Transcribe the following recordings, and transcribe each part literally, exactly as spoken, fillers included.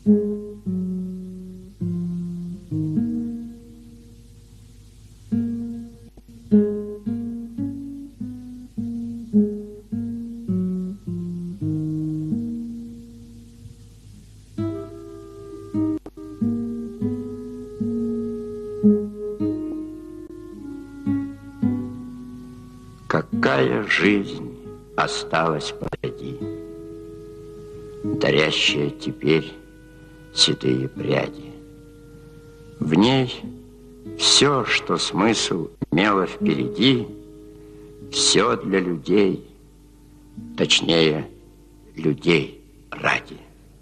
Какая жизнь осталась позади, дарящая теперь седые пряди. В ней все, что смысл имело впереди, все для людей, точнее, людей ради.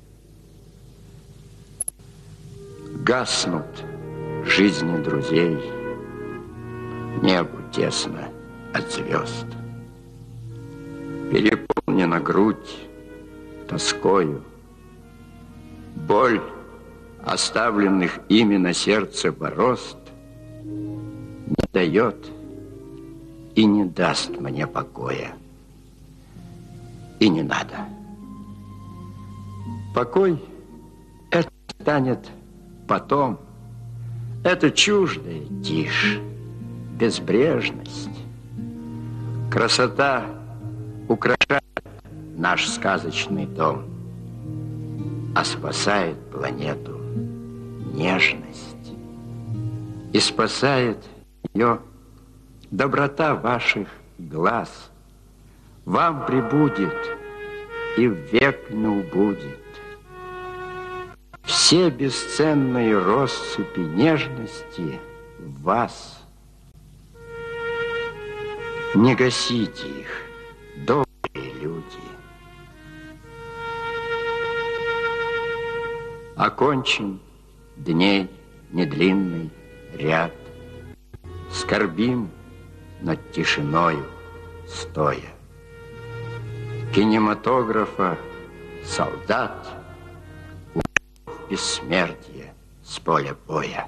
Гаснут жизни друзей, небу тесно от звезд. Переполнена грудь тоскою, боль оставленных ими на сердце борозд не дает и не даст мне покоя. И не надо. Покой — это станет потом. Это чуждая тишь, безбрежность. Красота украшает наш сказочный дом, а спасает планету нежность. И спасает ее доброта ваших глаз. Вам прибудет и век не убудет. Все бесценные россыпи нежности в вас. Не гасите их, добрые люди. Окончен дней недлинный ряд. Скорбим над тишиною стоя. Кинематографа солдат ушел в бессмертие с поля боя.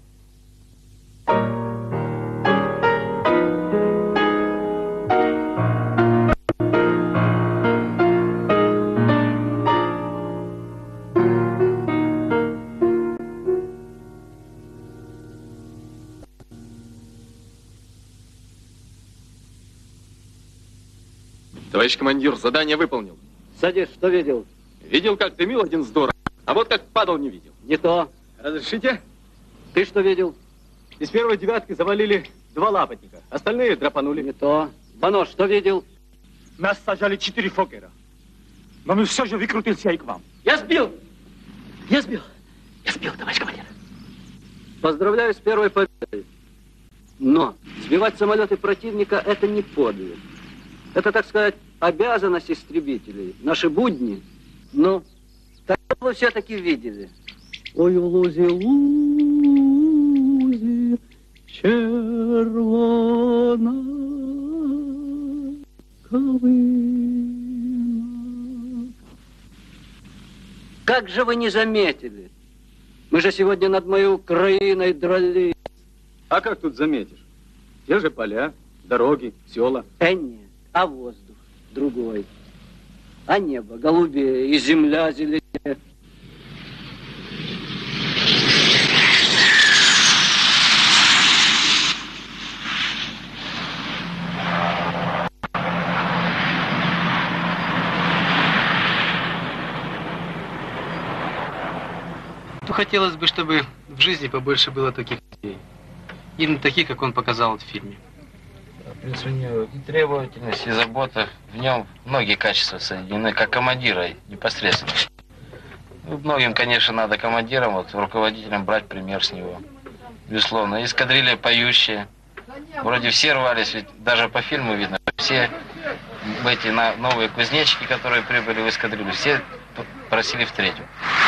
Товарищ командир, задание выполнил. Садись, что видел? Видел, как дымил один здорово, а вот как падал, не видел. Не то. Разрешите? Ты что видел? Из первой девятки завалили два лапотника, остальные драпанули. Не то. Бано, что видел? Нас сажали четыре Фоккера. Но мы все же выкрутился и к вам. Я сбил! Я сбил! Я сбил, товарищ командир. Поздравляю с первой победой. Но сбивать самолеты противника – это не подвиг. Это, так сказать, обязанность истребителей, наши будни. Ну, так вы все-таки видели. Ой, у лузи, лузи, червона калина. Как же вы не заметили? Мы же сегодня над моей Украиной дрались. А как тут заметишь? Те же поля, дороги, села. Э, нет. А воздух другой, а небо голубее, и земля зеленее. Ну, хотелось бы, чтобы в жизни побольше было таких людей. Именно таких, как он показал в фильме. В принципе, у него и требовательность, и забота. В нем многие качества соединены, как командира непосредственно. Ну, многим, конечно, надо командирам, вот, руководителям брать пример с него. Безусловно. Эскадрилья поющая. Вроде все рвались, ведь даже по фильму видно, все эти новые кузнечики, которые прибыли в эскадрилью, все просили в третью.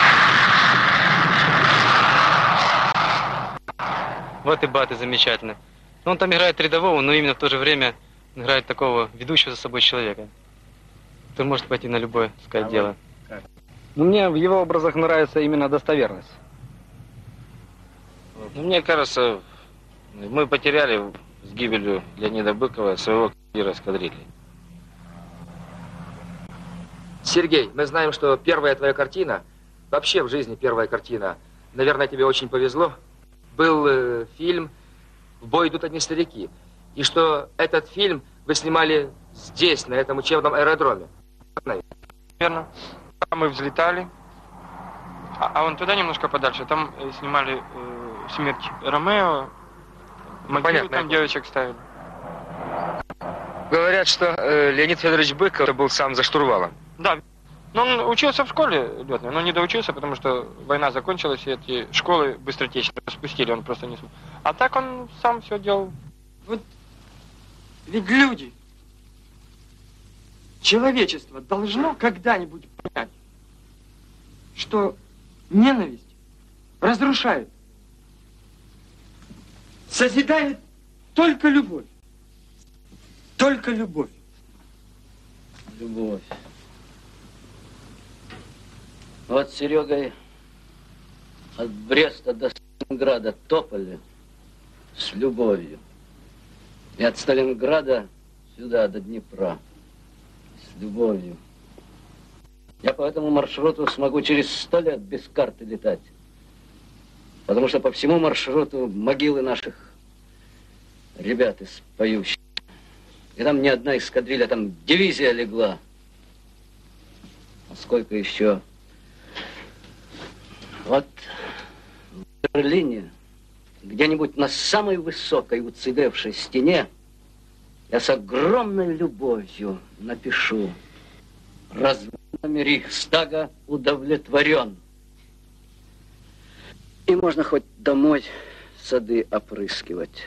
Вот и Баты замечательно. Он там играет рядового, но именно в то же время играет такого ведущего за собой человека, который может пойти на любое, так сказать, а дело. Ну, мне в его образах нравится именно достоверность. Ну, мне кажется, мы потеряли с гибелью Леонида Быкова своего командира эскадрильи. Сергей, мы знаем, что первая твоя картина вообще в жизни первая картина. Наверное, тебе очень повезло. Был э, фильм «В бой идут одни старики». И что этот фильм вы снимали здесь, на этом учебном аэродроме. Верно. Мы взлетали. А, а вон туда немножко подальше. Там э, снимали э, «Смерть Ромео». Могилу Понятно, там девочек ставили. Говорят, что э, Леонид Федорович Быков был сам за штурвалом. Да. Но он учился в школе летной, но не доучился, потому что война закончилась, и эти школы быстротечно распустили, он просто не смог. А так он сам все делал. Вот ведь люди, человечество должно когда-нибудь понять, что ненависть разрушает, созидает только любовь. Только любовь. Любовь. Вот с Серегой от Бреста до Сталинграда топали с любовью. И от Сталинграда сюда, до Днепра, с любовью. Я по этому маршруту смогу через сто лет без карты летать. Потому что по всему маршруту могилы наших ребят из поющих. И там не одна эскадрилья, там дивизия легла. А сколько еще? Вот в Берлине, где-нибудь на самой высокой уцелевшей стене, я с огромной любовью напишу: развалинами Рейхстага удовлетворен. И можно хоть домой сады опрыскивать.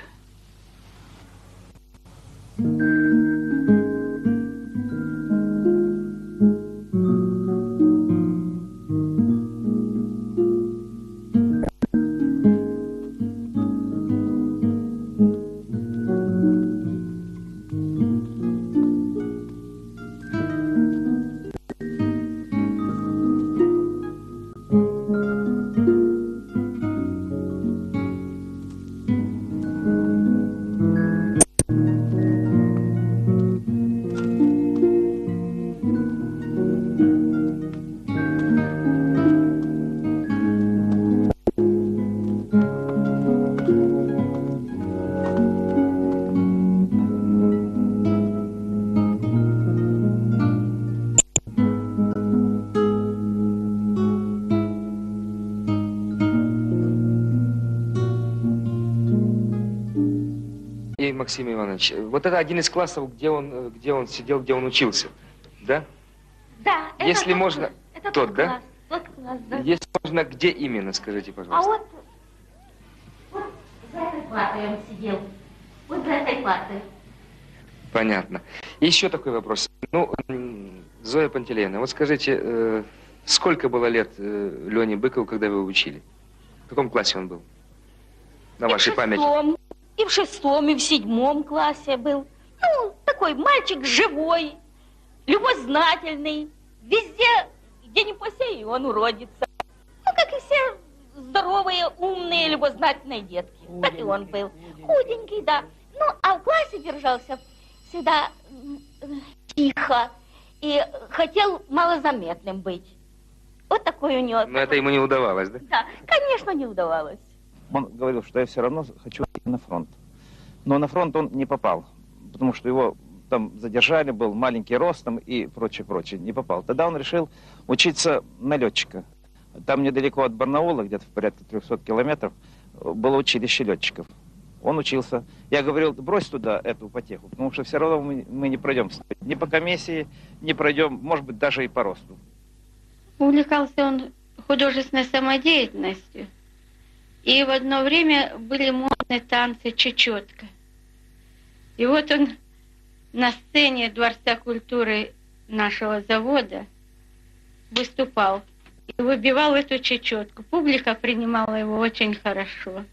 Максим Иванович, вот это один из классов, где он, где он сидел, где он учился, да? Да, это Если тот, можно, это тот, тот да? класс, тот класс, да. Если можно, где именно, скажите, А пожалуйста. вот, вот за этой партой он сидел, вот за этой партой. Понятно. И еще такой вопрос. Ну, Зоя Пантелеевна, вот скажите, э, сколько было лет э, Лене Быкову, когда вы его учили? В каком классе он был? На вашей памяти. И в шестом, и в седьмом классе был. Ну, такой мальчик живой, любознательный. Везде, где не посею, он уродится. Ну, как и все здоровые, умные, любознательные детки. Худенький, так и он был. Худенький, да. Ну, а в классе держался всегда тихо. И хотел малозаметным быть. Вот такой у него. Но это ему не удавалось, да? Да, конечно, не удавалось. Он говорил, что я все равно хочу идти на фронт. Но на фронт он не попал, потому что его там задержали, был маленький ростом и прочее, прочее, не попал. Тогда он решил учиться на летчика. Там недалеко от Барнаула, где-то в порядке трехсот километров, было училище летчиков. Он учился. Я говорил, брось туда эту потеху, потому что все равно мы, мы не пройдем ни по комиссии, не пройдем, может быть, даже и по росту. Увлекался он художественной самодеятельностью. И в одно время были модные танцы чечетка. И вот он на сцене Дворца культуры нашего завода выступал и выбивал эту чечетку. Публика принимала его очень хорошо.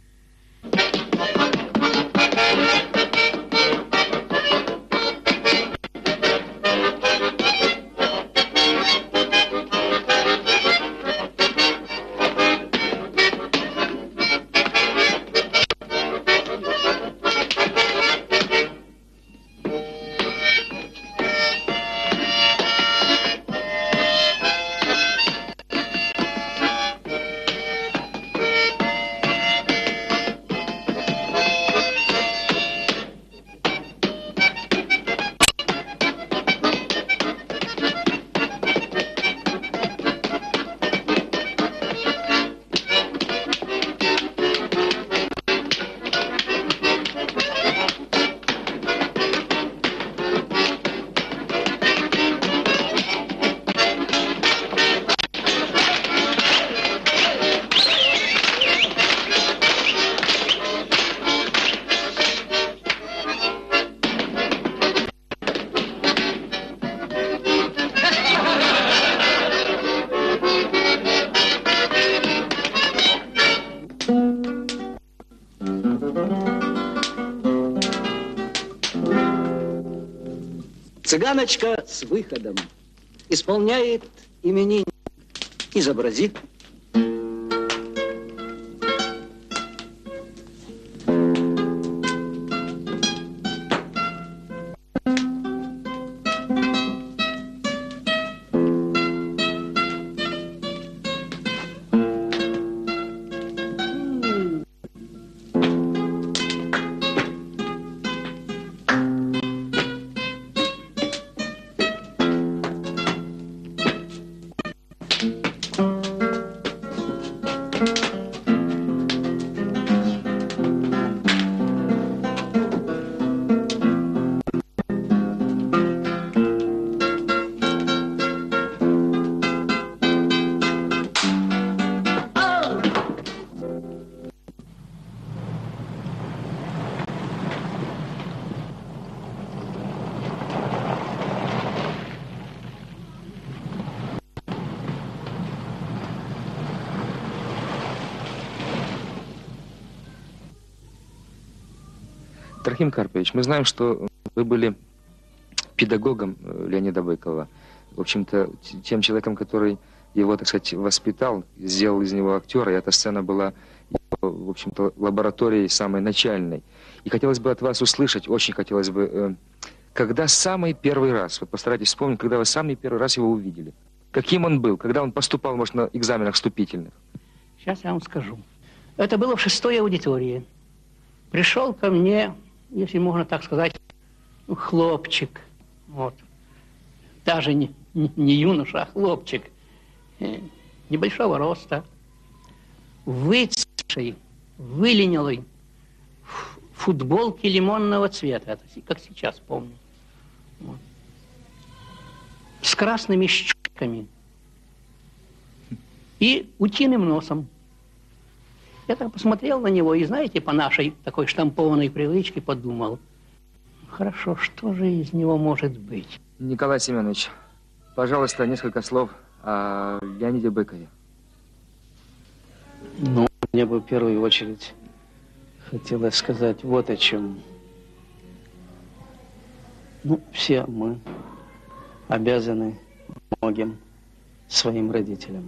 Цыганочка с выходом. Исполняет именинник. Изобрази. Трохим Карпович, мы знаем, что вы были педагогом Леонида Быкова. В общем-то, тем человеком, который его, так сказать, воспитал, сделал из него актера, и эта сцена была, в общем-то, лабораторией самой начальной. И хотелось бы от вас услышать, очень хотелось бы, когда самый первый раз, вот постарайтесь вспомнить, когда вы самый первый раз его увидели. Каким он был, когда он поступал, может, на экзаменах вступительных? Сейчас я вам скажу. Это было в шестой аудитории. Пришел ко мне, если можно так сказать, хлопчик. Вот. Даже не, не юноша, а хлопчик. Небольшого роста. Выцветший, выленилый, футболки лимонного цвета. Это как сейчас помню. Вот. С красными щеками. И утиным носом. Я так посмотрел на него и, знаете, по нашей такой штампованной привычке подумал, хорошо, что же из него может быть? Николай Семенович, пожалуйста, несколько слов о Леониде Быкове. Ну, мне бы в первую очередь хотелось сказать вот о чем. Ну, все мы обязаны многим своим родителям.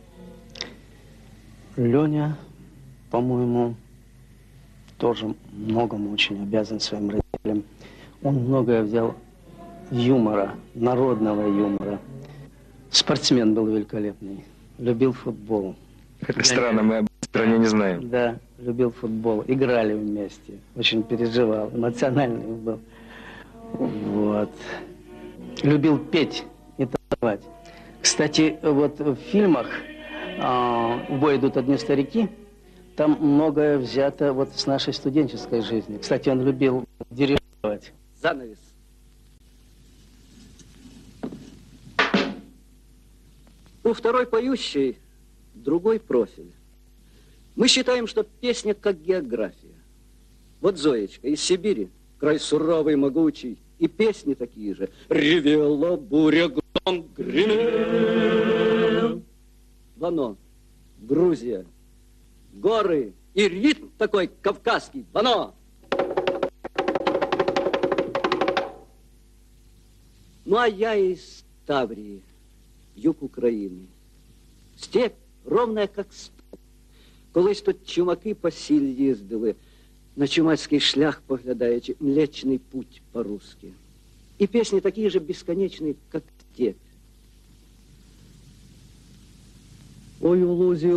Леня, по-моему, тоже многому очень обязан своим родителям. Он многое взял юмора, народного юмора. Спортсмен был великолепный, любил футбол. Это странно, мы об этой стране не знаем. Да, любил футбол, играли вместе, очень переживал, эмоциональный был. Вот. Любил петь и танцевать. Кстати, вот в фильмах «В бой идут одни старики», там многое взято вот с нашей студенческой жизни. Кстати, он любил дирижировать. Занавес. У второй поющей другой профиль. Мы считаем, что песня как география. Вот Зоечка из Сибири, край суровый, могучий, и песни такие же. Ревела буря, гром гремел. Вано, Грузия, горы и ритм такой кавказский. Вано! Ну, а я из Таврии, юг України. Степь ровная, как стол. Колись тут чумаки по сіль їздили, на чумацький шлях поглядаючи, Млечный путь по-русски. И песни такие же бесконечные, как степь. Ой, у лузі,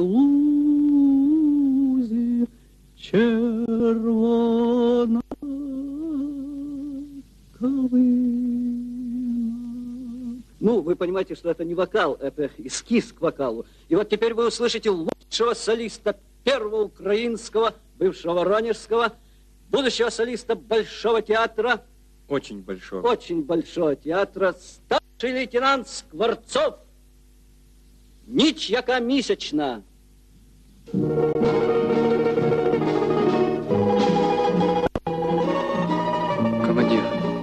лузі, червона калина. Ну, вы понимаете, что это не вокал, это эскиз к вокалу. И вот теперь вы услышите лучшего солиста первого украинского, бывшего воронежского, будущего солиста Большого театра. Очень большого. Очень Большого театра. Старший лейтенант Скворцов. Ніч, яка місячна. Командир.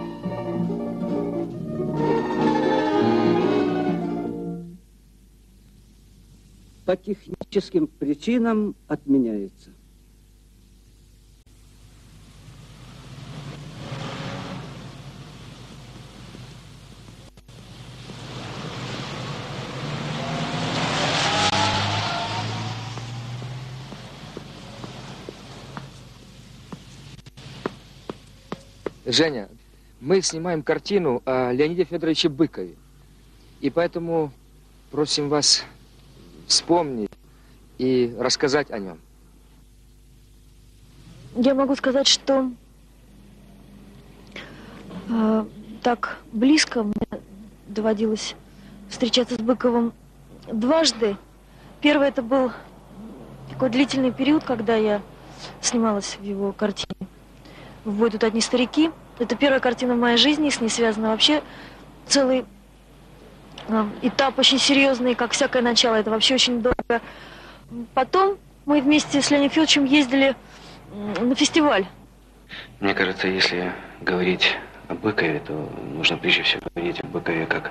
По техническим причинам отменяется. Женя, мы снимаем картину о Леониде Федоровиче Быкове. И поэтому просим вас вспомнить и рассказать о нем. Я могу сказать, что э, так близко мне доводилось встречаться с Быковым дважды. Первый это был такой длительный период, когда я снималась в его картине «В бой тут одни старики». Это первая картина в моей жизни, с ней связано вообще целый э, этап очень серьезный, как всякое начало. Это вообще очень дорого. Потом мы вместе с Леонидом Федоровичем ездили на фестиваль. Мне кажется, если говорить о Быкове, то нужно прежде всего говорить о Быкове как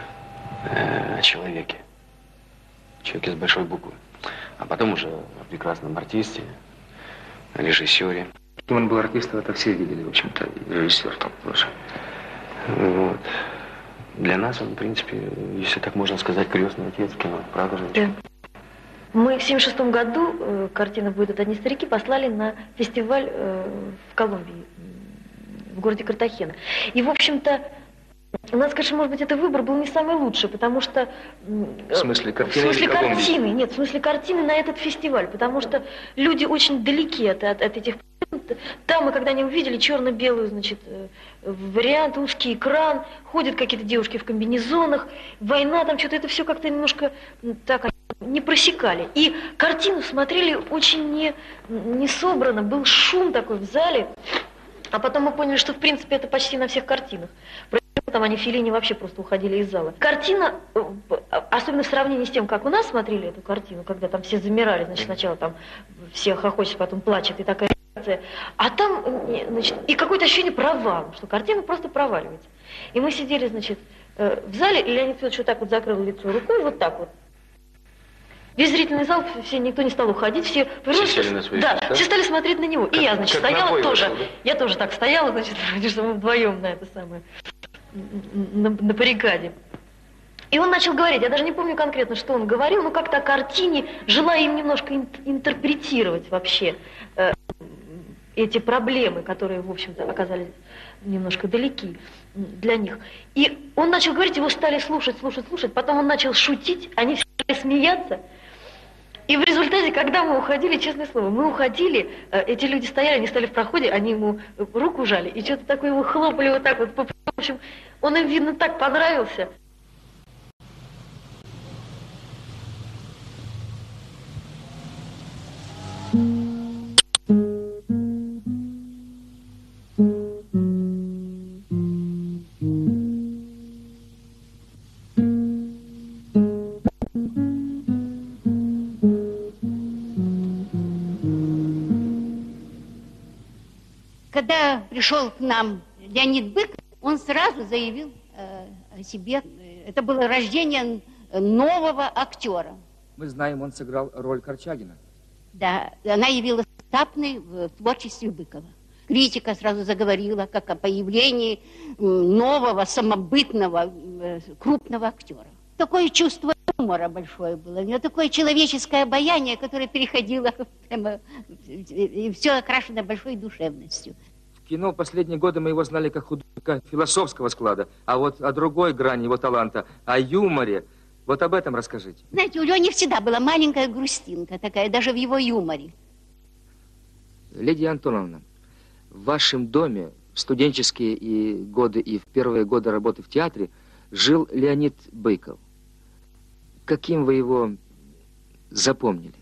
э, о человеке. Человеке с большой буквы. А потом уже о прекрасном артисте, о режиссере. Он был артистом, это все видели, в общем-то, и режиссер там тоже. Вот. Для нас он, в принципе, если так можно сказать, крестный отец кино. Правда же? Да. Мы в семьдесят шестом году э, картина «Будет одни старики» послали на фестиваль э, в Колумбии, в городе Картахена. И, в общем-то, надо сказать, что, может быть, этот выбор был не самый лучший, потому что... В смысле картины? В смысле картины, нет, в смысле картины на этот фестиваль, потому что люди очень далеки от, от, от этих... Там мы, когда они увидели черно-белую, значит, вариант, узкий экран, ходят какие-то девушки в комбинезонах, война, там что-то, это все как-то немножко так не просекали. И картину смотрели очень не, не собрано, был шум такой в зале, а потом мы поняли, что, в принципе, это почти на всех картинах. Там они Феллини вообще просто уходили из зала. Картина, особенно в сравнении с тем, как у нас смотрели эту картину, когда там все замирали, значит, сначала там все хохочет, потом плачет, и такая реакция. А там, значит, и какое-то ощущение провала, что картина просто проваливается. И мы сидели, значит, в зале, и Леонид Федорович вот так вот закрыл лицо рукой, вот так вот. Весь зрительный зал, все, никто не стал уходить, все... Все сели на свои да, места, да? Все стали смотреть на него. Как, и я, значит, как стояла тоже. Вышел, да? Я тоже так стояла, значит, что мы вдвоем на это самое... На, на баррикаде. И он начал говорить, я даже не помню конкретно, что он говорил, но как-то о картине, желая им немножко ин интерпретировать вообще э, эти проблемы, которые, в общем-то, оказались немножко далеки для них. И он начал говорить, его стали слушать, слушать, слушать, потом он начал шутить, они все стали смеяться. И в результате, когда мы уходили, честное слово, мы уходили, эти люди стояли, они стали в проходе, они ему руку жали, и что-то такое его хлопали вот так вот. В общем, он им, видно, так понравился. Когда пришел к нам Леонид Быков, он сразу заявил э, о себе. Это было рождение нового актера. Мы знаем, он сыграл роль Корчагина. Да, она явилась этапной в творчестве Быкова. Критика сразу заговорила как о появлении нового, самобытного, крупного актера. Такое чувство юмора большое было, у него такое человеческое обаяние, которое переходило прямо, и все окрашено большой душевностью. В кино последние годы мы его знали как художника философского склада, а вот о другой грани его таланта, о юморе, вот об этом расскажите. Знаете, у него не всегда была маленькая грустинка такая, даже в его юморе. Лидия Антоновна, в вашем доме в студенческие и годы и в первые годы работы в театре жил Леонид Быков. Каким вы его запомнили?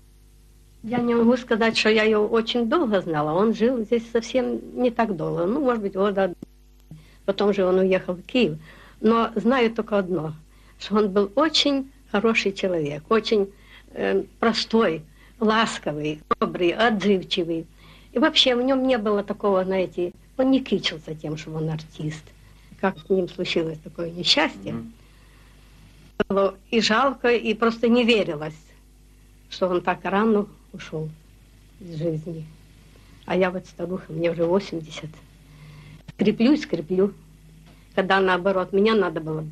Я не могу сказать, что я его очень долго знала. Он жил здесь совсем не так долго. Ну, может быть, года. Потом же он уехал в Киев. Но знаю только одно, что он был очень хороший человек, очень э, простой, ласковый, добрый, отзывчивый. И вообще в нем не было такого, знаете, он не кичился тем, что он артист. Как с ним случилось такое несчастье. Mm-hmm. Было и жалко, и просто не верилось, что он так рано ушел из жизни. А я вот старуха, мне уже восемьдесят. Скреплю и скреплю. Когда наоборот, меня надо было.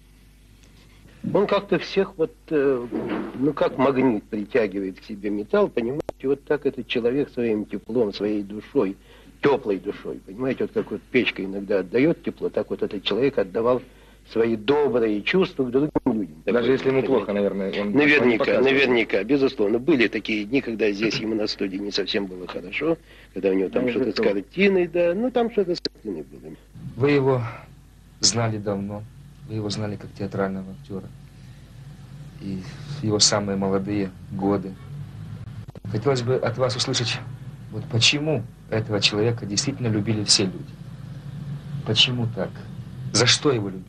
Он как-то всех вот, ну как магнит притягивает к себе металл, понимаете, вот так этот человек своим теплом, своей душой теплой душой. Понимаете, вот как вот печка иногда отдает тепло, так вот этот человек отдавал свои добрые чувства к другим людям. Даже если ему плохо, наверное, он Наверняка, наверняка, безусловно. Были такие дни, когда здесь ему на студии не совсем было хорошо, когда у него там что-то с картиной, да, ну там что-то с картиной было. Вы его знали давно, вы его знали как театрального актера. И в его самые молодые годы. Хотелось бы от вас услышать, вот почему этого человека действительно любили все люди. Почему так? За что его любили?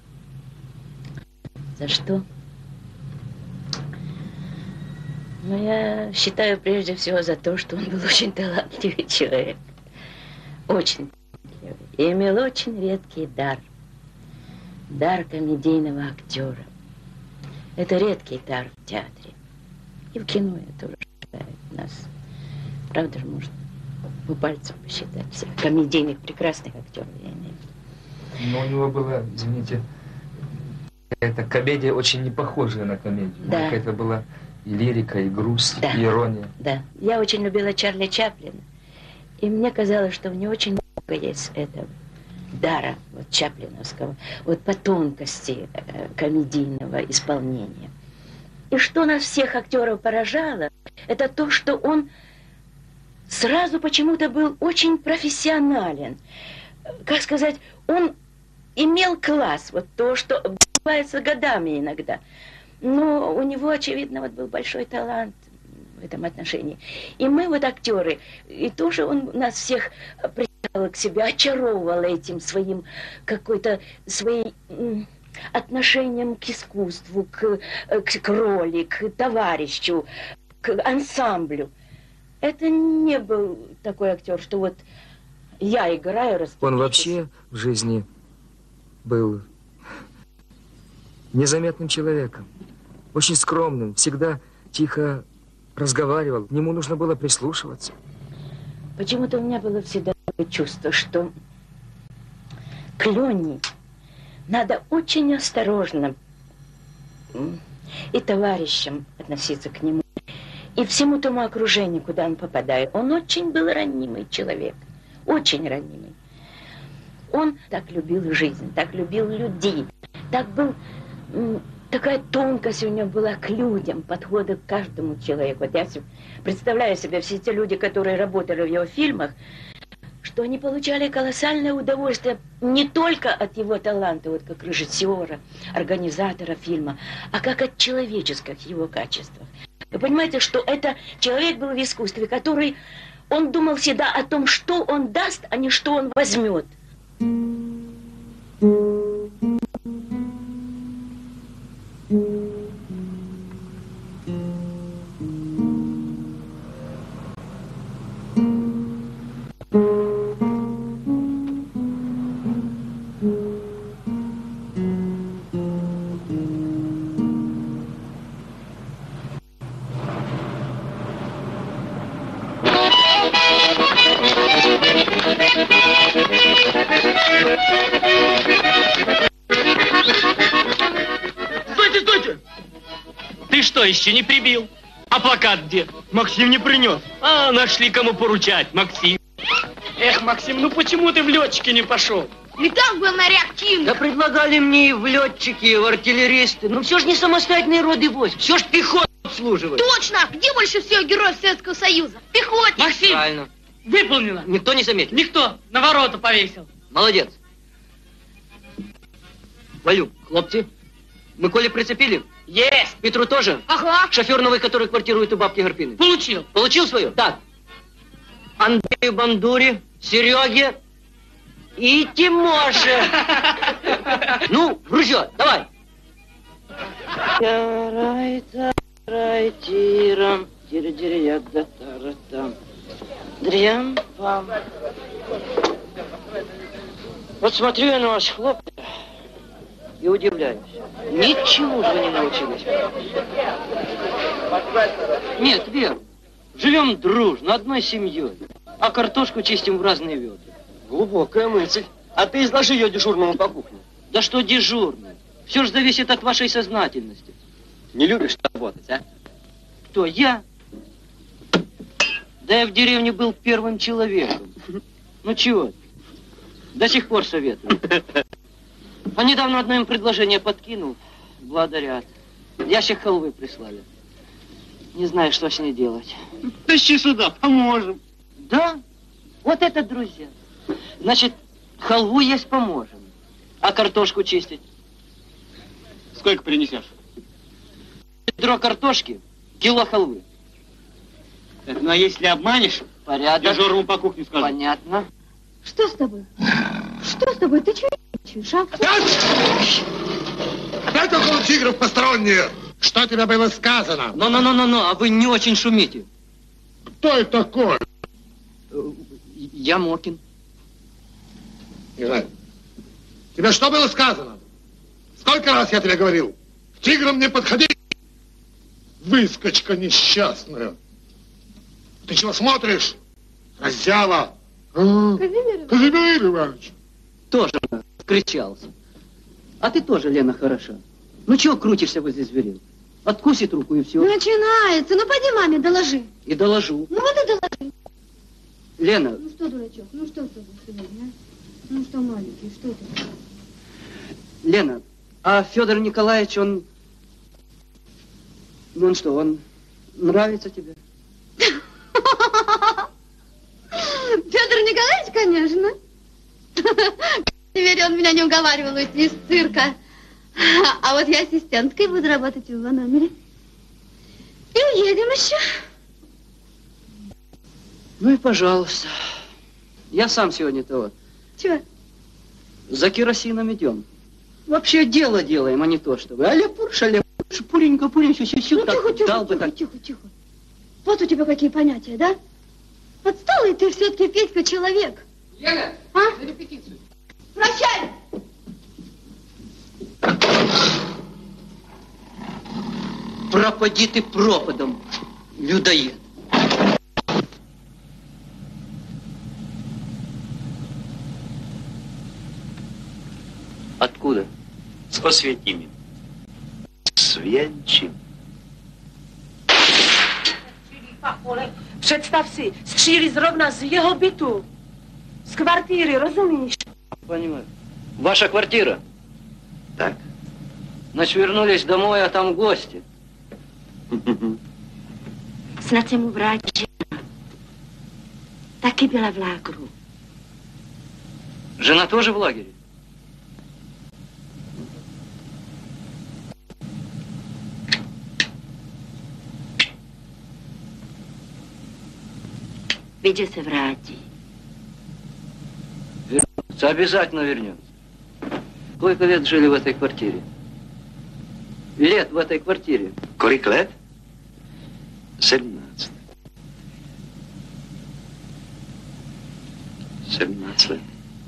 За что? Ну, я считаю прежде всего за то, что он был очень талантливый человек. Очень талантливый. И имел очень редкий дар. Дар комедийного актера. Это редкий дар в театре. И в кино я тоже считаю. Нас, правда же, можно по пальцам посчитать всех комедийных прекрасных актеров, я имею в виду. Но у него была, извините, эта комедия очень не похожая на комедию. Да. Это была и лирика, и грусть, Да. и ирония. Да. Я очень любила Чарли Чаплина. И мне казалось, что в нем очень много есть этого дара вот, чаплиновского, вот по тонкости э, комедийного исполнения. И что нас всех актеров поражало, это то, что он сразу почему-то был очень профессионален. Как сказать, он имел класс, вот то, что добивается годами иногда. Но у него, очевидно, вот был большой талант в этом отношении. И мы вот актеры, и тоже он нас всех притягивал к себе, очаровывал этим своим какой-то своей отношением к искусству, к, к, к роли, к товарищу, к ансамблю. Это не был такой актер, что вот я играю. Он вообще в жизни был незаметным человеком, очень скромным, всегда тихо разговаривал, к нему нужно было прислушиваться. Почему-то у меня было всегда такое чувство, что к Лене надо очень осторожно и товарищам относиться к нему, и всему тому окружению, куда он попадает. Он очень был ранимый человек, очень ранимый. Он так любил жизнь, так любил людей, так был, такая тонкость у него была к людям, подхода к каждому человеку. Вот я представляю себе все те люди, которые работали в его фильмах, что они получали колоссальное удовольствие не только от его таланта, вот как режиссера, организатора фильма, а как от человеческих его качествах. Вы понимаете, что это человек был в искусстве, который, он думал всегда о том, что он даст, а не что он возьмет. Стойте, стойте! Ты что, еще не прибил? А плакат где? Максим не принес. А, нашли кому поручать, Максим. Эх, Максим, ну почему ты в летчики не пошел? И так был на реактивных. Да предлагали мне и в летчики, и в артиллеристы. Но все же не самостоятельные роды войск. Все же пехота обслуживает. Точно! Где больше всего героев Советского Союза? Пехотник. Максим! Правильно. Выполнено. Никто не заметил. Никто. На ворота повесил. Молодец. Валю, хлопцы, мы Коле прицепили? Есть. Петру тоже? Ага. Шофер новый, который квартирует у бабки Гарпины? Получил. Получил свою? Так. Андрею Бандуре, Сереге и Тимоше. Ну, в ружье, давай. Рай-рай-тирам, тири-дири-я-да-тара-там. Дрям-пам. Вот смотрю я на вас, хлопцы, и удивляюсь. Ничего же вы не научились. Нет, верно. Живем дружно, одной семьей, а картошку чистим в разные ведра. Глубокая мысль. А ты изложи ее дежурному по кухне. Да что дежурный? Все же зависит от вашей сознательности. Не любишь работать, а? Кто, я? Да я в деревне был первым человеком. Ну чего? До сих пор советую. А недавно одно им предложение подкинул. Благодарят. Ящик халвы прислали. Не знаю, что с ней делать. Тащи сюда, поможем. Да? Вот это друзья. Значит, халву есть поможем. А картошку чистить? Сколько принесешь? Ведро картошки, кило халвы. Так, ну а если обманешь, порядок. Я Жорому по кухне скажу. Понятно. Что с тобой? Что с тобой? Ты чего нервничаешь, а? Опять? Опять около тигров посторонние? Что тебе было сказано? Ну-ну-ну-ну, а вы не очень шумите. Кто это такой? Я Мокин. Не знаю. Тебе что было сказано? Сколько раз я тебе говорил? К тиграм не подходи! Выскочка несчастная. Ты чего смотришь? Разява. Казимир? Казимир Иванович. Тоже кричался. А ты тоже, Лена, хороша. Ну чего крутишься возле зверей? Откусит руку и все. Начинается. Ну пойди маме, доложи. И доложу. Ну вот и доложи. Лена. Ну что, дурачок, ну что с тобой сегодня, а? Ну что, маленький, что ты? Лена, а Федор Николаевич, он... Ну он что, он нравится тебе? Федор Николаевич, конечно. Теперь он меня не уговаривал уйти из цирка. А вот я ассистенткой буду работать в его номере. И уедем еще. Ну и пожалуйста. Я сам сегодня того. Чего? За керосином идем. Вообще дело делаем, а не то, что вы. Аля-пурш, аля-пурш, пуренька, пуренька, сю-сю, ну, так тихо, тихо, дал бы тихо, так. тихо, тихо. Вот у тебя какие понятия, да? Отсталый ты все-таки, Петька, человек. Лена, а? на репетицию. Прощай! Пропади ты пропадом, людоед. Откуда? Z Osvětimi. Svěnčím. Představ si, střílí zrovna z jeho bytu. Z kvartíry, rozumíš? Понимаю. Ваша квартира? Так. Значит, вернулись домой, а там гости. Snad se mu vrátí žena. Taky byla v lágru. Жена тоже в лагере? Víš, že se vrátí. Вернется, обязательно вернется. Сколько лет жили в этой квартире? Лет в этой квартире? Kolik let? Sedmnáct. Sedmnáct let.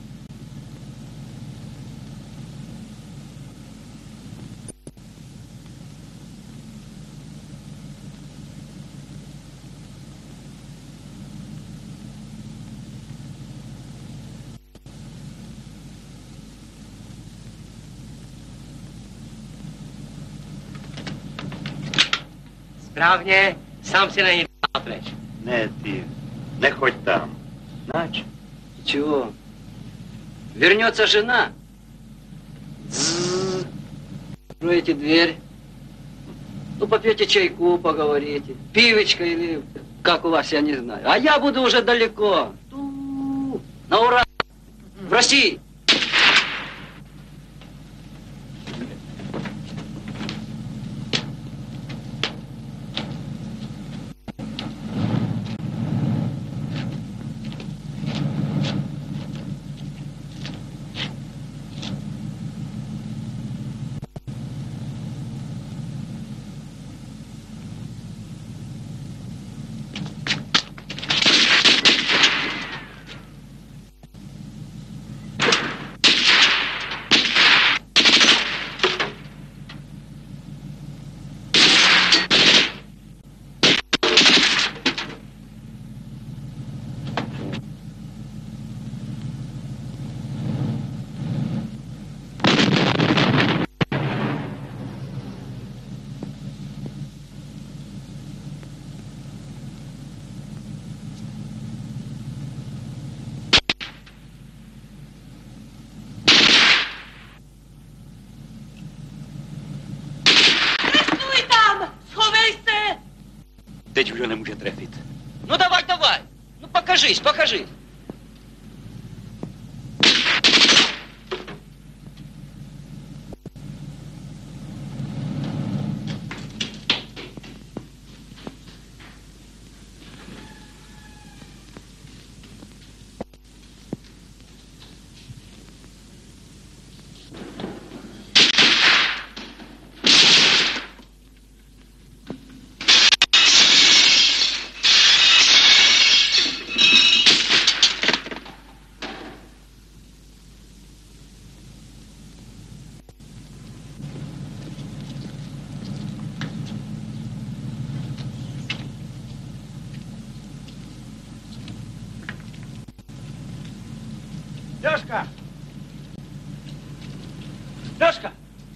Správně, sám si na ní pátreš. Ne, ty, nechoď tam. Nač? Чего? Вернется жена? Дзззз. Откроете дверь. Ну, попьете чайку, поговорите. Пивочка или как у вас, я не знаю. А я буду уже далеко. Ту, на ура! В России! Де Джуліона може трапити? Ну давай, давай. Ну покажись, покажись. Лёшка! Лёшка!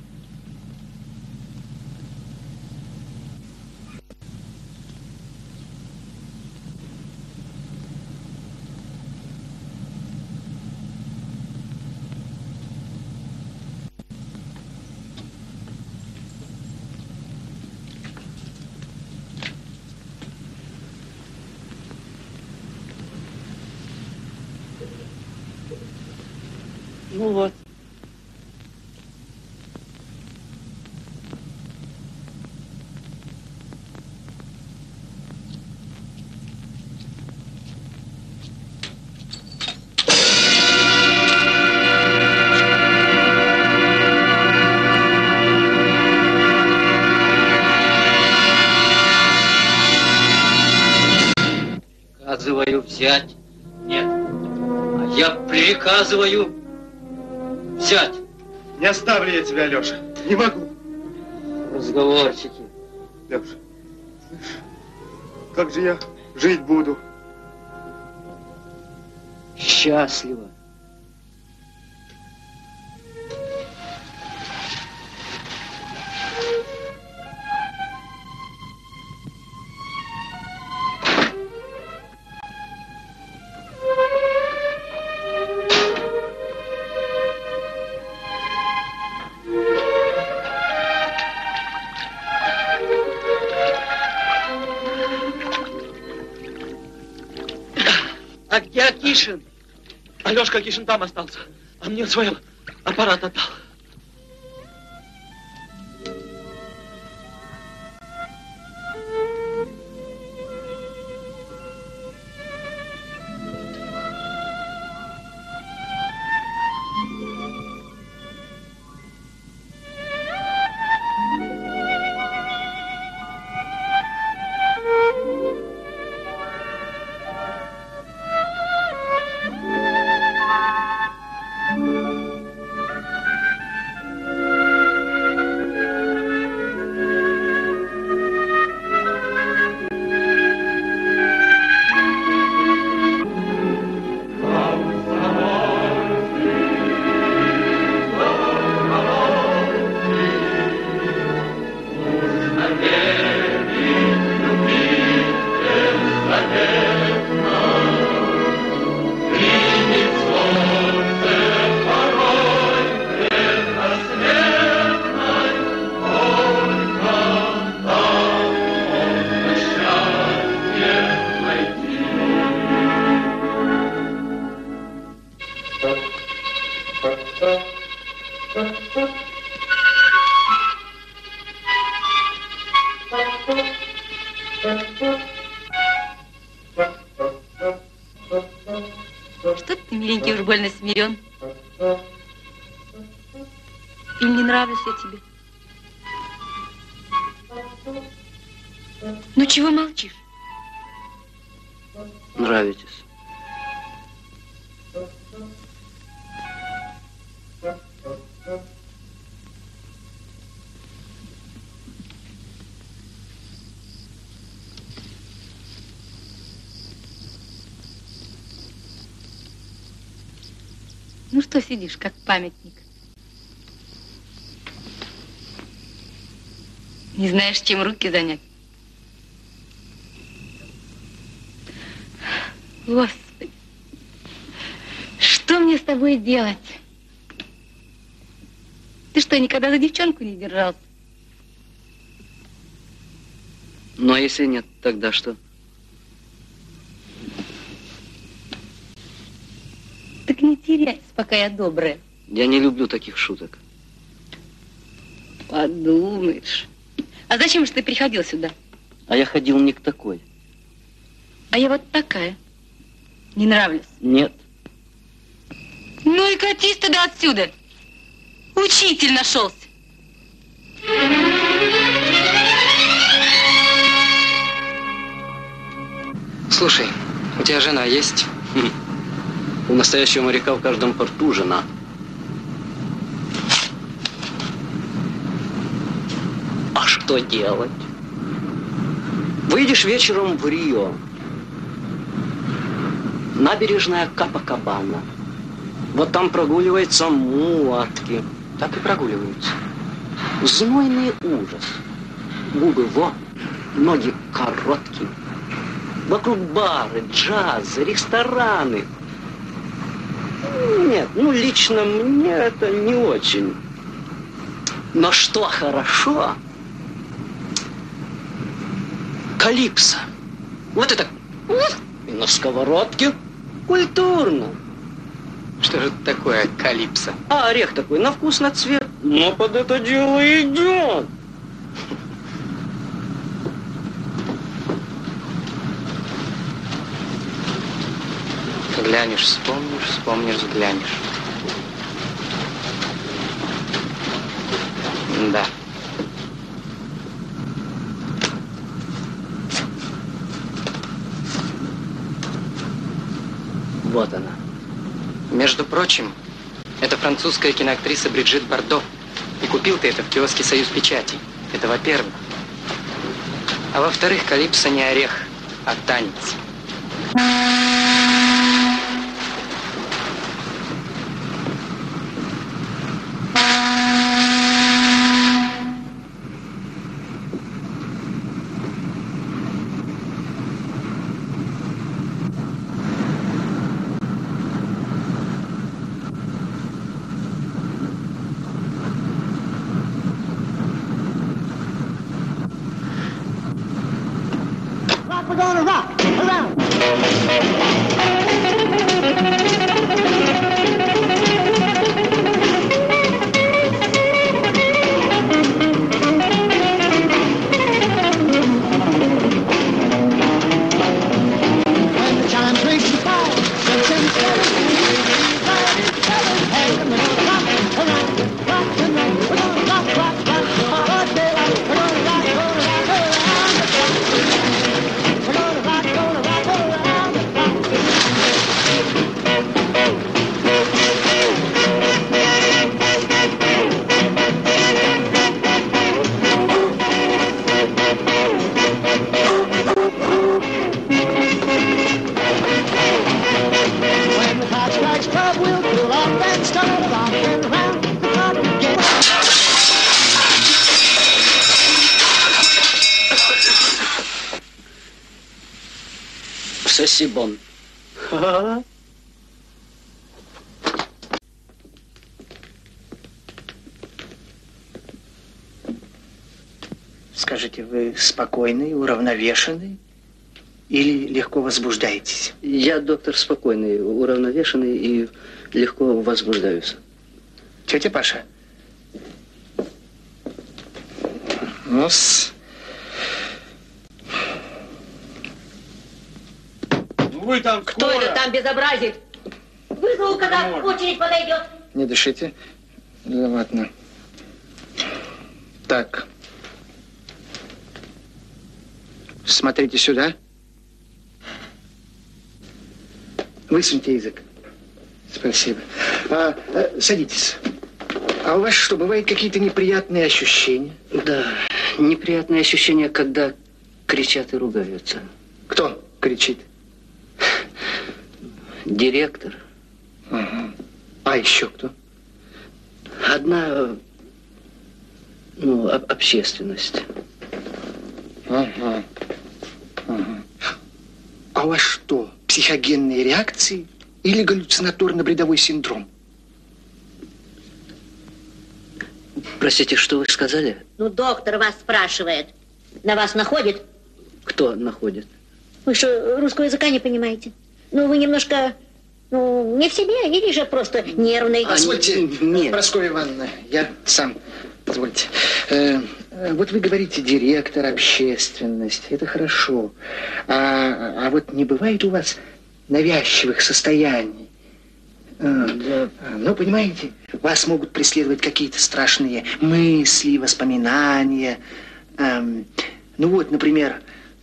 Ну вот. Приказываю взять. Нет. А я приказываю взять. Не оставлю я тебя, Леша. Не могу. Разговорчики. Леша, слышь, как же я жить буду? Счастливо. А где Акишин? Алешка Акишин там остался, а мне свой аппарат отдал. Что ты, миленький, уж больно смирен? Или не нравлюсь я тебе? Ну чего молчишь? Нравитесь. Ну что сидишь, как памятник? Не знаешь, чем руки занять? Господи, что мне с тобой делать? Ты что, никогда за девчонку не держался? Ну, а если нет, тогда что? Так не теряйся, пока я добрая. Я не люблю таких шуток. Подумаешь. А зачем же ты приходил сюда? А я ходил не к такой. А я вот такая. Не нравлюсь? Нет. Ну и катись тогда отсюда. Учитель нашелся. Слушай, у тебя жена есть? Хм. У настоящего моряка в каждом порту жена. А что делать? Выйдешь вечером в Рио. Набережная Капакабана. Вот там прогуливаются мулатки. Так и прогуливаются. Знойный ужас. Губы во, ноги короткие. Вокруг бары, джаз, рестораны. Нет, ну лично мне это не очень. Но что хорошо? Калипсо. Вот это и на сковородке культурно. Что же это такое калипсо? А орех такой, на вкус, на цвет. Но под это дело идет. Глянешь, вспомнишь, вспомнишь, взглянешь. Да. Вот она. Между прочим, это французская киноактриса Бриджит Бардо. И купил ты это в киоске «Союз печати». Это во-первых. А во-вторых, калипсо не орех, а танец. We're gonna rock around. When the chimes ring to five, six and seven, eight, seven, eight, and we're gonna rock around, rock and roll. We're gonna rock, rock, rock, all day long. We're gonna rock, gonna rock around the clock. We're gonna rock, gonna rock around the clock. When the clock strikes twelve, we'll pull off and start rocking around the clock again. Сосибон. Скажите, вы спокойный, уравновешенный или легко возбуждаетесь? Я доктор спокойный, уравновешенный и легко возбуждаюсь. Тетя Паша. Ну-с. Вы там Кто это там безобразит? Вызову, когда очередь подойдет. Не дышите. Да ладно. Так. Смотрите сюда. Высуньте язык. Спасибо. А, а, садитесь. А у вас что, бывают какие-то неприятные ощущения? Да, неприятные ощущения, когда кричат и ругаются. Кто кричит? Директор. Ага. А еще кто? Одна, ну, об- общественность. Ага. Ага. А у вас что, психогенные реакции или галлюцинаторно-бредовой синдром? Простите, что вы сказали? Ну, доктор вас спрашивает. На вас находит? Что находит? Вы что, русского языка не понимаете? Ну, вы немножко, ну, не в себе, или же просто нервный. Позвольте, Нет. Прасковья Ивановна, я сам, позвольте. Э, э, вот вы говорите, директор, общественность, это хорошо. А, а вот не бывает у вас навязчивых состояний? Э, ну, понимаете, вас могут преследовать какие-то страшные мысли, воспоминания. Э, ну вот, например,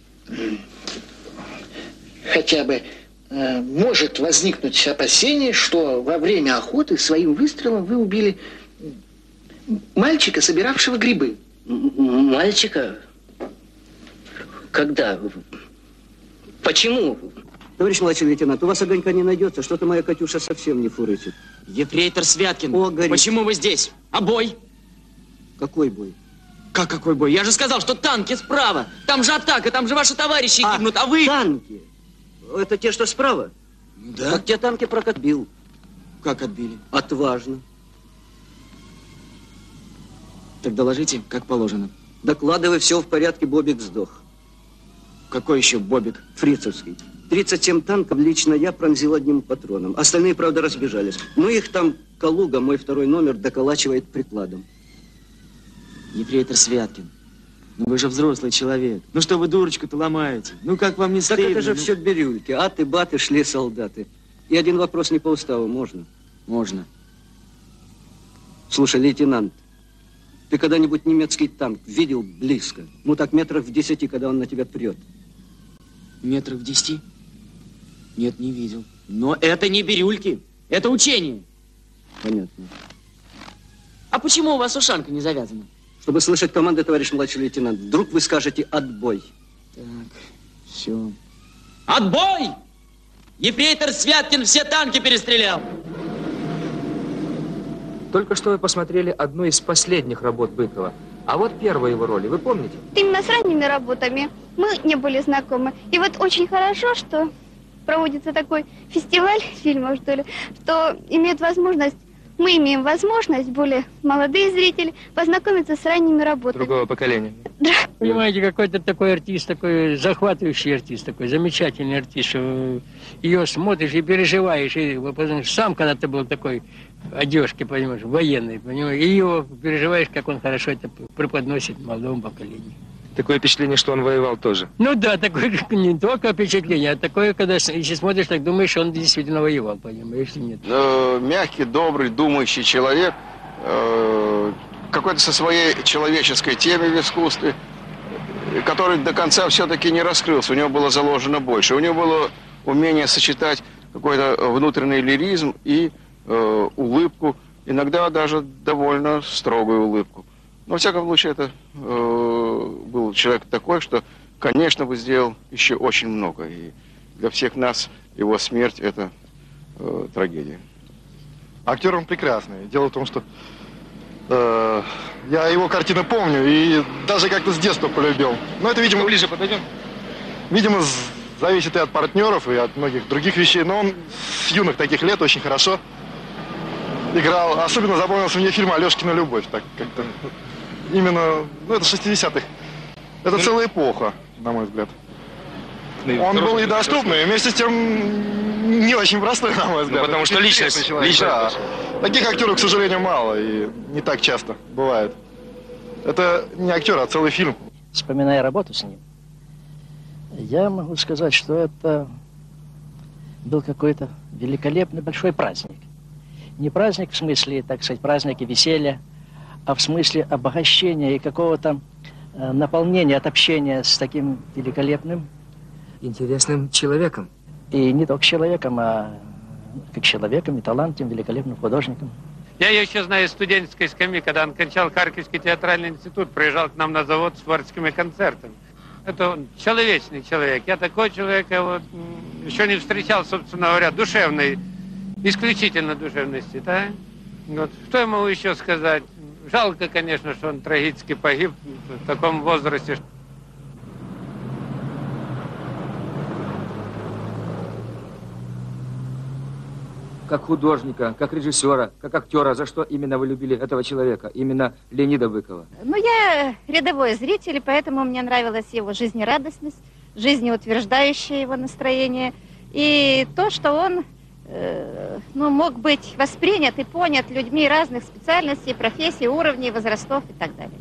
хотя бы э, может возникнуть опасение, что во время охоты своим выстрелом вы убили мальчика, собиравшего грибы. М- Мальчика? Когда? Почему? Товарищ младший лейтенант, у вас огонька не найдется, что-то моя Катюша совсем не фурычит. Ефрейтор Святкин, О, горит. почему вы здесь? А бой? Какой бой? Как какой бой? Я же сказал, что танки справа. Там же атака, там же ваши товарищи А, гибнут, а вы... танки? Это те, что справа? Да. Так те танки прокатбил. Как отбили? Отважно. Так доложите, как положено. Докладывай, все в порядке, Бобик сдох. Какой еще Бобик? Фрицевский. тридцать семь танков лично я пронзил одним патроном. Остальные, правда, разбежались. Ну, их там Калуга, мой второй номер, доколачивает прикладом. Ефрейтор Святкин, ну вы же взрослый человек. Ну что вы дурочку-то ломаете? Ну как вам не Так стыдно? это же ну... все бирюльки. Аты-баты шли солдаты. И один вопрос не по уставу. Можно? Можно. Слушай, лейтенант, ты когда-нибудь немецкий танк видел близко? Ну так метров в десяти, когда он на тебя прет. Метров в десяти? Нет, не видел. Но это не бирюльки, это учение. Понятно. А почему у вас ушанка не завязана? Чтобы слышать команды, товарищ младший лейтенант, вдруг вы скажете «отбой». Так, все. Отбой! Ефрейтор Святкин все танки перестрелял. Только что вы посмотрели одну из последних работ Быкова. А вот первая его роли, вы помните? Именно с ранними работами мы не были знакомы. И вот очень хорошо, что проводится такой фестиваль фильмов, что ли, что имеет возможность, мы имеем возможность, более молодые зрители, познакомиться с ранними работами. Другого поколения. Понимаете, какой-то такой артист, такой захватывающий артист, такой замечательный артист, что ее смотришь и переживаешь, и потому что сам когда-то был такой одежки, понимаешь, военный, понимаешь, и его переживаешь, как он хорошо это преподносит молодому поколению. Такое впечатление, что он воевал тоже. Ну да, такое не только впечатление, а такое, когда если смотришь, так думаешь, что он действительно воевал, понимаешь, или нет. Э, мягкий, добрый, думающий человек, э, какой-то со своей человеческой темой в искусстве, который до конца все-таки не раскрылся, у него было заложено больше. У него было умение сочетать какой-то внутренний лиризм и э, улыбку, иногда даже довольно строгую улыбку. Но, во всяком случае, это э, был человек такой, что, конечно, бы сделал еще очень много. И для всех нас его смерть – это э, трагедия. Актер он прекрасный. Дело в том, что э, я его картины помню и даже как-то с детства полюбил. Но это, видимо, ближе подойдем. Видимо, зависит и от партнеров, и от многих других вещей. Но он с юных таких лет очень хорошо играл. Особенно запомнился мне фильм «Алешкина любовь». Так как-то именно, ну, это шестидесятых. Это целая эпоха, на мой взгляд. Он был и доступный, и вместе с тем не очень простой, на мой взгляд. Ну, потому что личность, личность. Да. Таких актеров, к сожалению, мало, и не так часто бывает. Это не актер, а целый фильм. Вспоминая работу с ним, я могу сказать, что это был какой-то великолепный большой праздник. Не праздник в смысле, так сказать, праздники веселья, а в смысле обогащения и какого-то э, наполнения от общения с таким великолепным... Интересным человеком. И не только человеком, а как человеком и талантом, великолепным художником. Я ее еще знаю из студенческой скамьи, когда он кончал Харьковский театральный институт, приезжал к нам на завод с творческими концертами. Это он человечный человек. Я такой человек, я вот еще не встречал, собственно говоря, душевной, исключительно душевности, да? Вот. Что я могу еще сказать? Жалко, конечно, что он трагически погиб в таком возрасте. Как художника, как режиссера, как актера, за что именно вы любили этого человека, именно Леонида Быкова? Ну, я рядовой зритель, поэтому мне нравилась его жизнерадостность, жизнеутверждающее его настроение, и то, что он э, ну, мог быть воспринят и понят людьми разных специальностей, профессий, уровней, возрастов и так далее.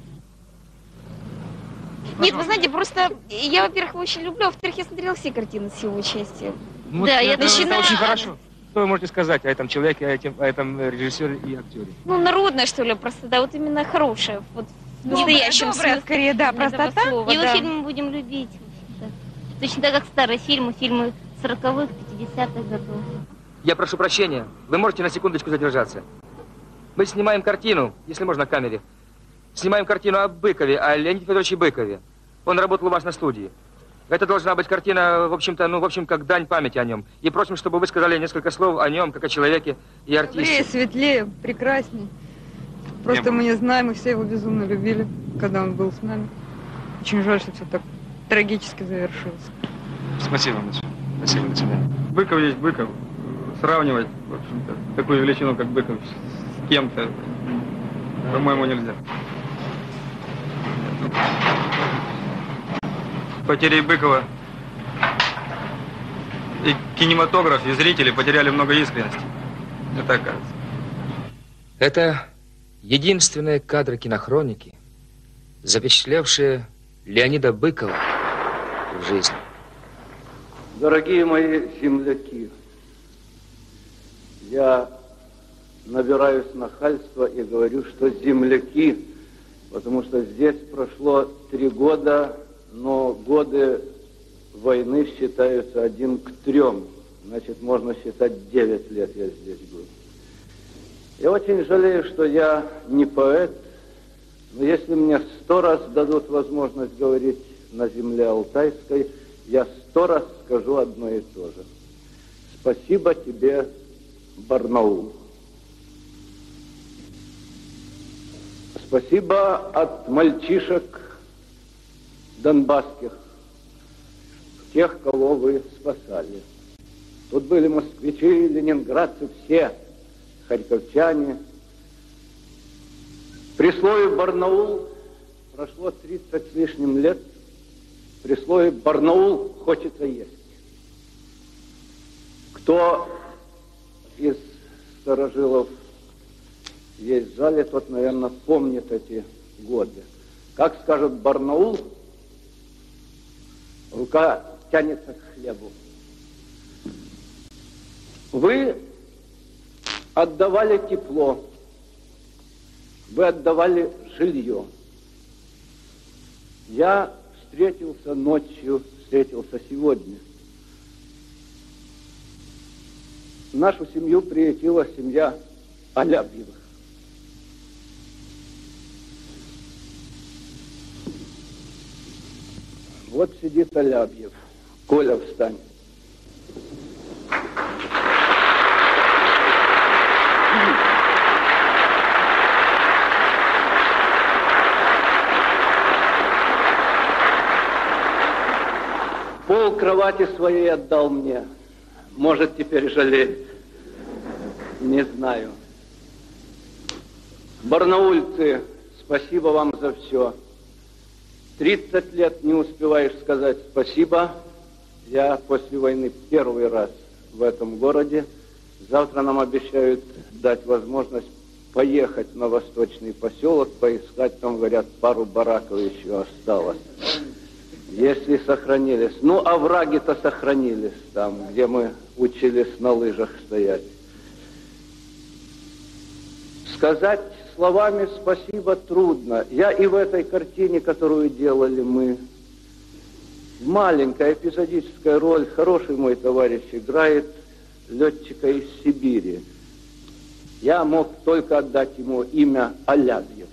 Нет, вы знаете, просто я, во-первых, очень люблю, а во-вторых, я смотрела все картины с его участием. Ну, да, это, я это начинаю... очень хорошо. Что вы можете сказать о этом человеке, о, этом, о этом режиссере и актере? Ну, народная, что ли, простота, вот именно хорошая, вот в настоящем добрая, смысле скорее, да, простота. слова, его да. фильмы мы будем любить, точно так, как старые фильмы, фильмы сороковых, пятидесятых годов. Я прошу прощения, вы можете на секундочку задержаться? Мы снимаем картину, если можно, на камере. Снимаем картину о Быкове, о Леониде Федоровиче Быкове. Он работал у вас на студии. Это должна быть картина, в общем-то, ну, в общем, как дань памяти о нем. И просим, чтобы вы сказали несколько слов о нем, как о человеке и артисте. Добрее, светлее, прекрасней. Просто мы не знаем, мы все его безумно любили, когда он был с нами. Очень жаль, что все так трагически завершилось. Спасибо, Митя. Спасибо, до свидания. Быков есть Быков. Сравнивать, в общем-то, такую величину, как Быков, с кем-то, по-моему, нельзя. Потерей Быкова и кинематограф, и зрители потеряли много искренности. Мне так кажется. Это единственные кадры кинохроники, запечатлевшие Леонида Быкова в жизни. Дорогие мои земляки, я набираюсь нахальства и говорю, что земляки, потому что здесь прошло три года, но годы войны считаются один к трем. Значит, можно считать девять лет я здесь был. Я очень жалею, что я не поэт, но если мне сто раз дадут возможность говорить на земле Алтайской, я сто раз скажу одно и то же. Спасибо тебе, Барнаул. Спасибо от мальчишек донбасских, тех, кого вы спасали. Тут были москвичи, ленинградцы, все, харьковчане. При слове «Барнаул» прошло тридцать с лишним лет. При слове «Барнаул» хочется есть. Кто из старожилов есть в зале, тот, наверное, помнит эти годы. Как скажут «Барнаул», рука тянется к хлебу. Вы отдавали тепло, вы отдавали жилье. Я встретился ночью, встретился сегодня. Нашу семью приютила семья Алябьевых. Вот сидит Алябьев. Коля, встань. Пол кровати своей отдал мне. Может, теперь жалеет. Не знаю. Барнаульцы, спасибо вам за все. тридцать лет не успеваешь сказать спасибо. Я после войны первый раз в этом городе. Завтра нам обещают дать возможность поехать на восточный поселок, поискать. Там, говорят, пару бараков еще осталось. Если сохранились. Ну, овраги-то сохранились там, где мы учились на лыжах стоять. Сказать словами спасибо трудно. Я и в этой картине, которую делали мы, маленькая эпизодическая роль, хороший мой товарищ играет летчика из Сибири. Я мог только отдать ему имя Алябьев.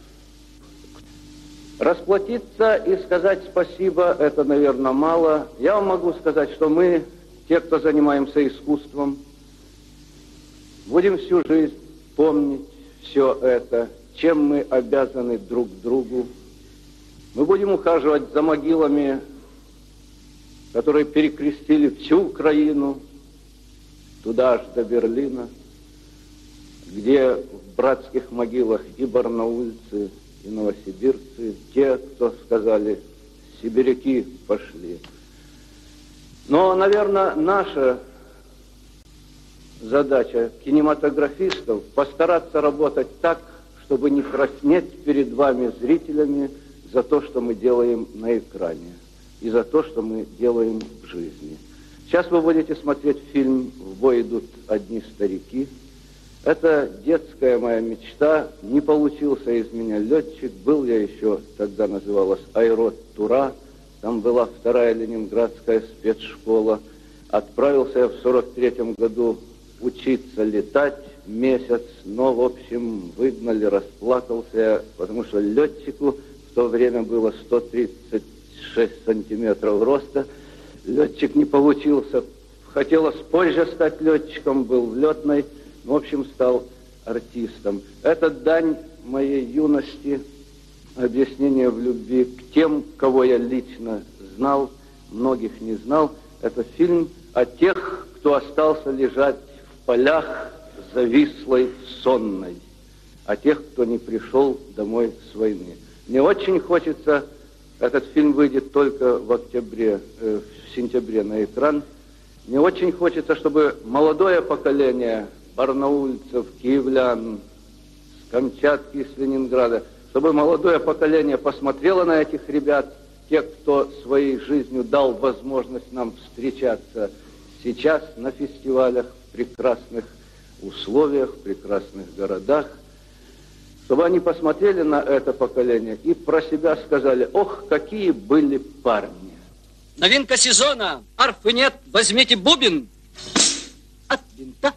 Расплатиться и сказать спасибо, это, наверное, мало. Я вам могу сказать, что мы, те, кто занимаемся искусством, будем всю жизнь помнить все это, чем мы обязаны друг другу. Мы будем ухаживать за могилами, которые перекрестили всю Украину, туда аж до Берлина, где в братских могилах и барнаульцы, и новосибирцы, те, кто сказали, сибиряки пошли. Но, наверное, наша задача кинематографистов постараться работать так, чтобы не краснеть перед вами, зрителями, за то, что мы делаем на экране и за то, что мы делаем в жизни. Сейчас вы будете смотреть фильм «В бой идут одни старики». Это детская моя мечта. Не получился из меня летчик. Был я еще, тогда называлась Аэрот Тура. Там была вторая ленинградская спецшкола. Отправился я в сорок третьем году учиться летать месяц, но, в общем, выгнали, расплакался я, потому что летчику в то время было сто тридцать шесть сантиметров роста. Летчик не получился. Хотелось позже стать летчиком, был в летной, в общем, стал артистом. Это дань моей юности, объяснение в любви к тем, кого я лично знал, многих не знал. Это фильм о тех, кто остался лежать в полях завислой сонной, о тех, кто не пришел домой с войны. Мне очень хочется, этот фильм выйдет только в октябре, э, в сентябре на экран. Мне очень хочется, чтобы молодое поколение барнаульцев, киевлян, с Камчатки, с Ленинграда, чтобы молодое поколение посмотрело на этих ребят, тех, кто своей жизнью дал возможность нам встречаться сейчас на фестивалях, в прекрасных условиях, в прекрасных городах, чтобы они посмотрели на это поколение и про себя сказали: ох, какие были парни. Новинка сезона. Арфы нет, возьмите бубен от винта.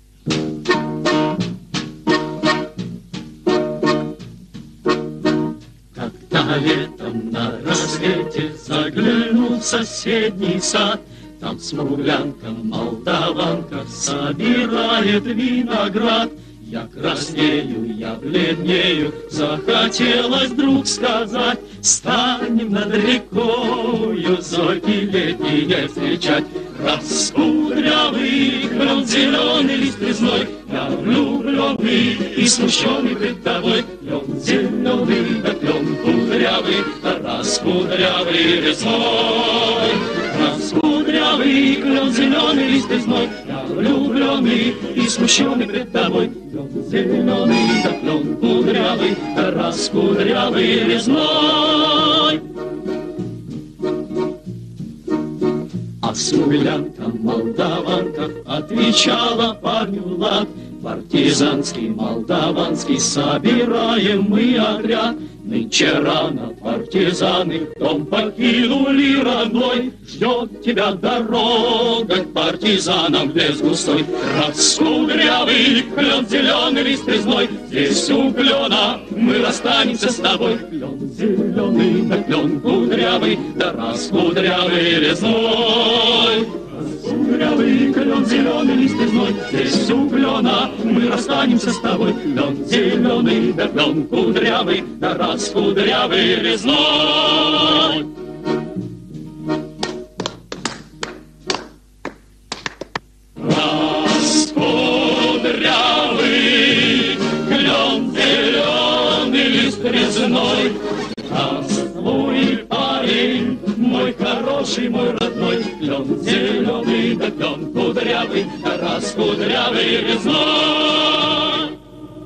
Когда летом на рассвете заглянул в соседний сад, там смуглянка, молдаванка собирает виноград. Я краснею, я бледнею, захотелось вдруг сказать: станем над рекою зорьки летние встречать. Раскудрявый клен, зеленый лист резной, я влюбленный и смущенный пред тобой. Клен зеленый, да клен кудрявый, раскудрявый резной. Раскудрявый клен, зеленый лист резной, я влюбленный и смущенный пред тобой. Клен зеленый, да клен кудрявый, раскудрявый резной. А смуглянка, молдаванка отвечала парню лад: партизанский, молдаванский, собираем мы отряд. Нынче рано партизаны дом покинули родной. Ждет тебя дорога к партизанам в лес густой. Раскудрявый клен, зеленый лист резной, здесь у клена мы расстанемся с тобой. Клен зеленый, да клен кудрявый, да раскудрявый резной. Раскудрявый клен, зеленый лист резной, здесь у клена мы расстанемся с тобой. Клен зеленый, да клен кудрявый, да раскудрявый резной. Раскудрявый клен, зеленый лист резной, здравствуй, парень, мой хороший, мой родной. Клен зеленый, да клен кудрявый, да раскудрявый резной.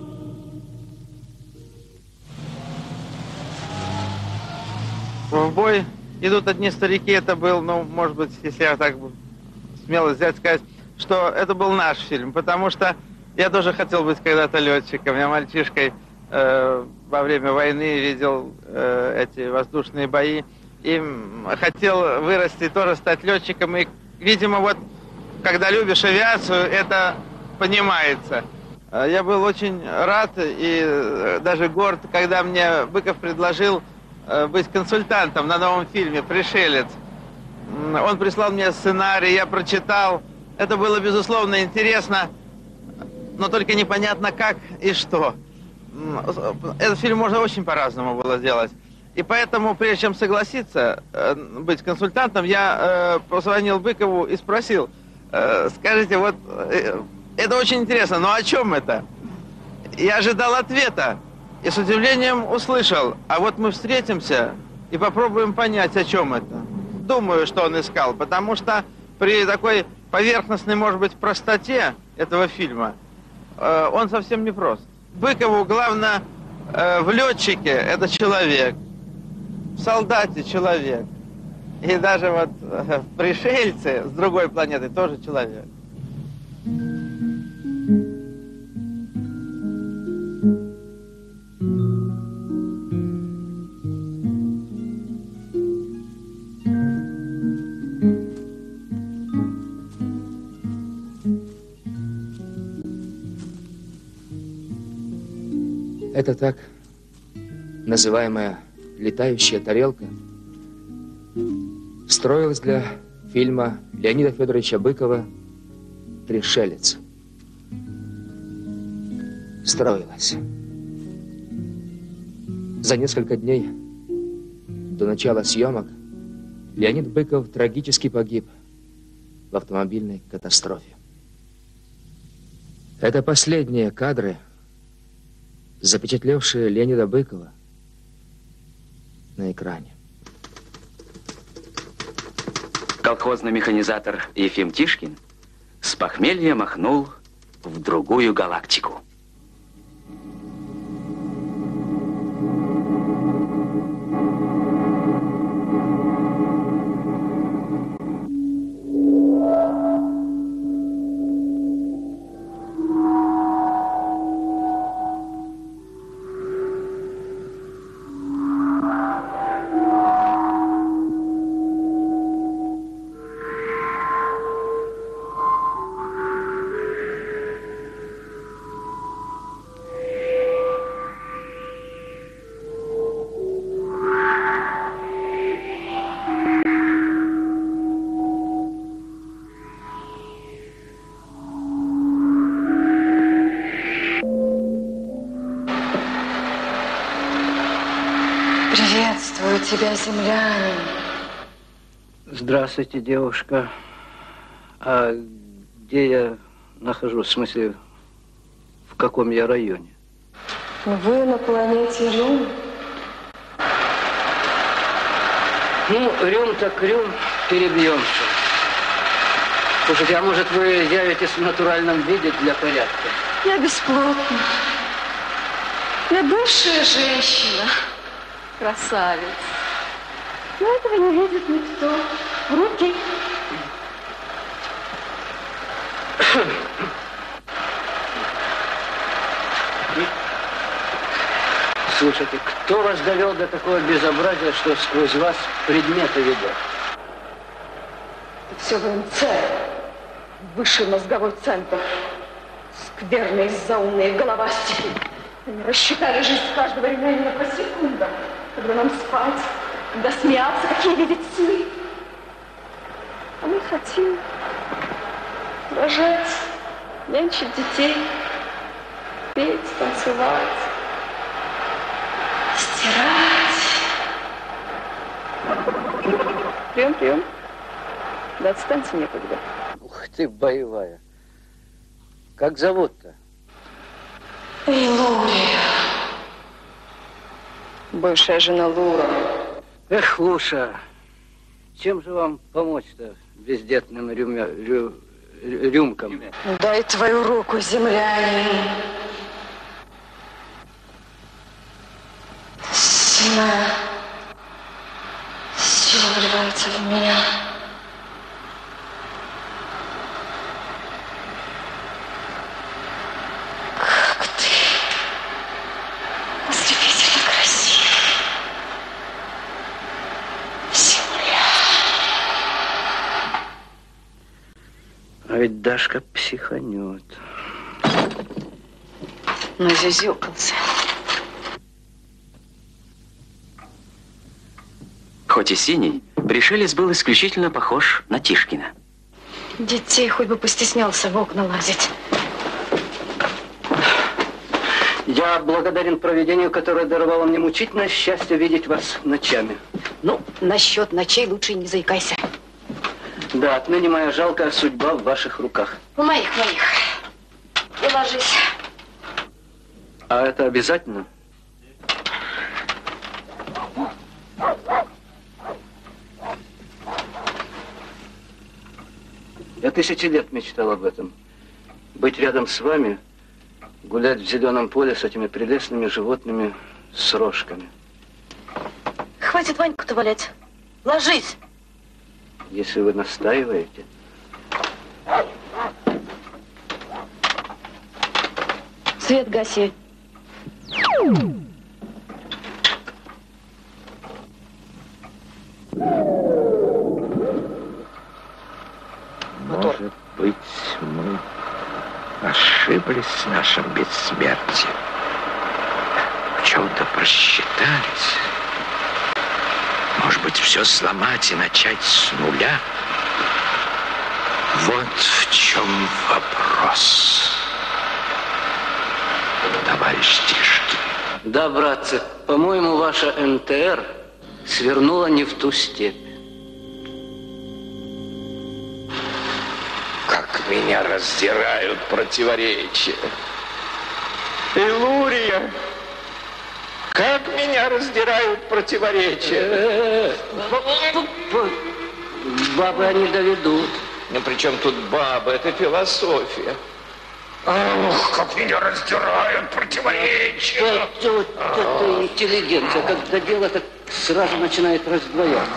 В бой идут одни старики. Это был, ну, может быть, если я так смело взять, сказать, что это был наш фильм, потому что я тоже хотел быть когда-то летчиком. Я мальчишкой э, во время войны видел э, эти воздушные бои и хотел вырасти, тоже стать летчиком. И, видимо, вот, когда любишь авиацию, это понимается. Я был очень рад и даже горд, когда мне Быков предложил быть консультантом на новом фильме «Пришелец». Он прислал мне сценарий, я прочитал. Это было, безусловно, интересно, но только непонятно как и что. Этот фильм можно очень по-разному было сделать. И поэтому, прежде чем согласиться быть консультантом, я позвонил Быкову и спросил: скажите, вот это очень интересно, но о чем это? Я ожидал ответа. И с удивлением услышал: а вот мы встретимся и попробуем понять, о чем это. думаю, что он искал, потому что при такой поверхностной, может быть, простоте этого фильма э, он совсем не прост. Быкову главное э, в летчике это человек, в солдате человек. И даже вот э, пришельцы с другой планеты тоже человек. Это так называемая летающая тарелка строилась для фильма Леонида Федоровича Быкова «Пришелец». Строилась. За несколько дней до начала съемок Леонид Быков трагически погиб в автомобильной катастрофе. Это последние кадры, запечатлевшие Леонида Быкова на экране. Колхозный механизатор Ефим Тишкин с похмелья махнул в другую галактику. Приветствую тебя, землянин. Здравствуйте, девушка. А где я нахожусь? В смысле, в каком я районе? Вы на планете Рюм. Ну, Рюм так Рюм, перебьемся. Слушайте, а может вы явитесь в натуральном виде для порядка? Я бесплотна. Я бывшая женщина. Красавец. Но этого не видит никто. Руки. Слушайте, кто вас довел до такого безобразия, что сквозь вас предметы видят? Это все ВМЦ. Высший мозговой центр. Скверные, заумные головастики. Они рассчитали жизнь каждого римлянина по секундам. Когда нам спать, когда смеяться, какие видеть сны. А мы хотим рожать, нянчить детей, петь, танцевать, стирать. Прием, прием. Да отстаньте некогда. Ух ты, боевая. Как зовут-то? Илурия. Бывшая жена Лура. Эх, Луша, чем же вам помочь-то бездетным рюмя, рю, рюмкам? Дай твою руку, землянин. Сильная сила вливается в меня. Как ты ослепительно красив. Земля. А ведь Дашка психанет. Назюзюкался. Хоть и синий, пришелец был исключительно похож на Тишкина. Детей хоть бы постеснялся в окна лазить. Я благодарен провидению, которое даровало мне мучительное счастье видеть вас ночами. Ну, насчет ночей лучше не заикайся. Да, отныне моя жалкая судьба в ваших руках. В моих, моих. И ложись. А это обязательно? Я тысячи лет мечтал об этом. Быть рядом с вами, гулять в зеленом поле с этими прелестными животными с рожками. Хватит Ваньку-то валять. Ложись. Если вы настаиваете. Свет гаси. Может быть, мы ошиблись с нашим бессмертием. В чем-то просчитались. Может быть, все сломать и начать с нуля? Вот в чем вопрос, товарищ Тишкин. Да, братцы, по-моему, ваша эн тэ эр свернула не в ту степь. Как меня раздирают противоречия. Илурия, как меня раздирают противоречия. Бабы они доведут. Ну, при чем тут бабы? Это философия. Ох, как меня раздирают противоречия. Это, вот, это интеллигенция. Когда дело так сразу начинает раздвояться.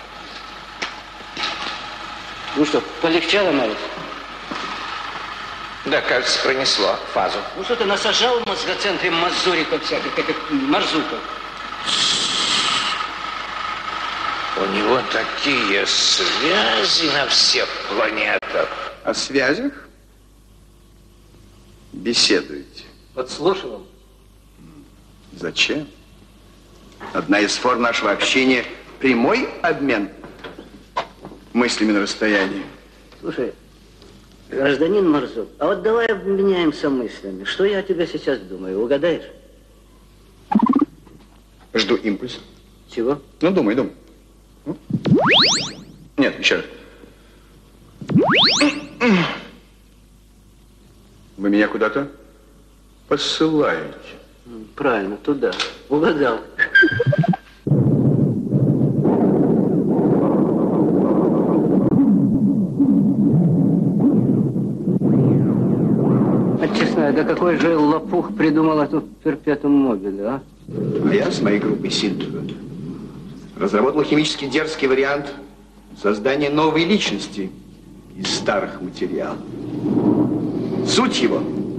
Ну что, полегчало, Марик? Да, кажется, пронесло фазу. Ну что ты насажал в мозгоцентре мазуриков всяких, этих марзуков? У него такие связи на всех планетах. О связях беседуете. Подслушивал. Зачем? Одна из форм нашего общения – прямой обмен мыслями на расстоянии. Слушай, гражданин Марзук, а вот давай обменяемся мыслями. Что я о тебе сейчас думаю, угадаешь? Жду импульс. Чего? Ну, думай, думай. Нет, еще раз. Вы меня куда-то посылаете. Правильно, туда. Угадал. А честно, да какой же лопух придумал эту перпетум мобиле, а? А я с моей группой Синтгот разработал химически дерзкий вариант создания новой личности из старых материалов. Суть его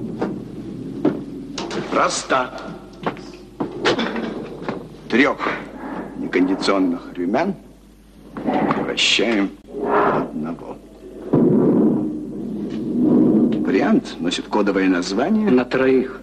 проста. Трех некондиционных румян превращаем в одного. Вариант носит кодовое название... На троих.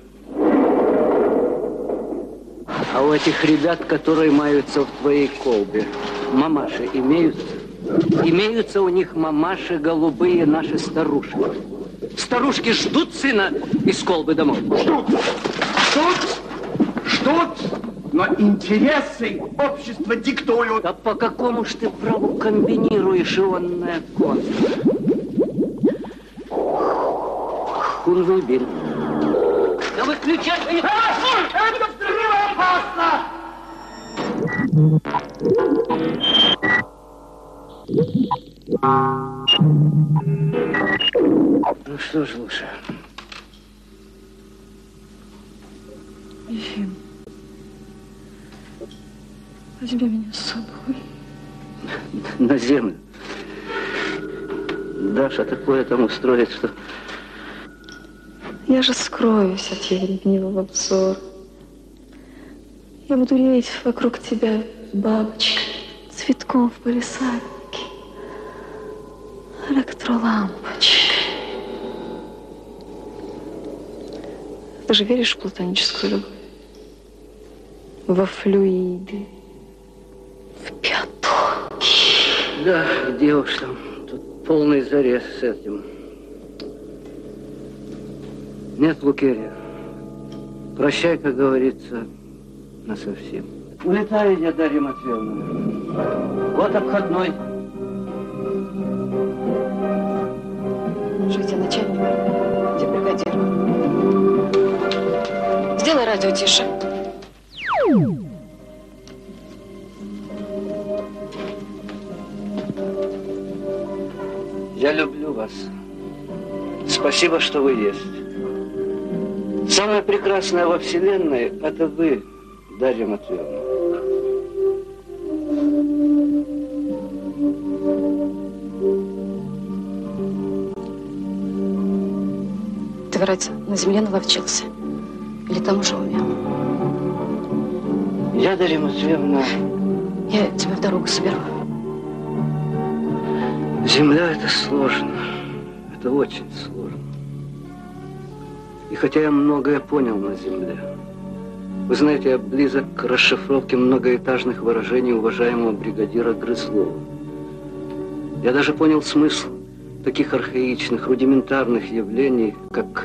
А у этих ребят, которые маются в твоей колбе, мамаши имеются? Имеются у них мамаши голубые наши старушки. Старушки ждут сына из колбы домой? Ждут! Ждут! Ждут! Но интересы общества диктуют. А по какому ж ты праву комбинируешь ионное конство? Хунвейбин. Да выключай! Это взрывоопасно! Ну что ж лучше? Ефим, возьми меня с собой. На землю. Даша такое там устроит, что... Я же скроюсь от ее ревнивого взора. Я буду реять вокруг тебя бабочкой, цветком в палисаднике, электролампочкой. Ты же веришь в платоническую любовь? Во флюиды, в пятки. Да, где уж там? Тут полный зарез с этим. Нет, Лукерья. Прощай, как говорится, насовсем. Улетаю я, Дарья Матвеевна. Вот обходной. Жить, начальник. Где бригадир? Сделай радио тише. Я люблю люблю вас. Спасибо, что вы есть. Самое прекрасное во Вселенной – это вы, Дарья Матвеевна. Ты вроде на земле наловчился? Или там уже умел? Я, Дарья Матвеевна... Я тебя в дорогу соберу. Земля – это сложно. Это очень сложно. И хотя я многое понял на земле, вы знаете, я близок к расшифровке многоэтажных выражений уважаемого бригадира Грызлова. Я даже понял смысл таких архаичных, рудиментарных явлений, как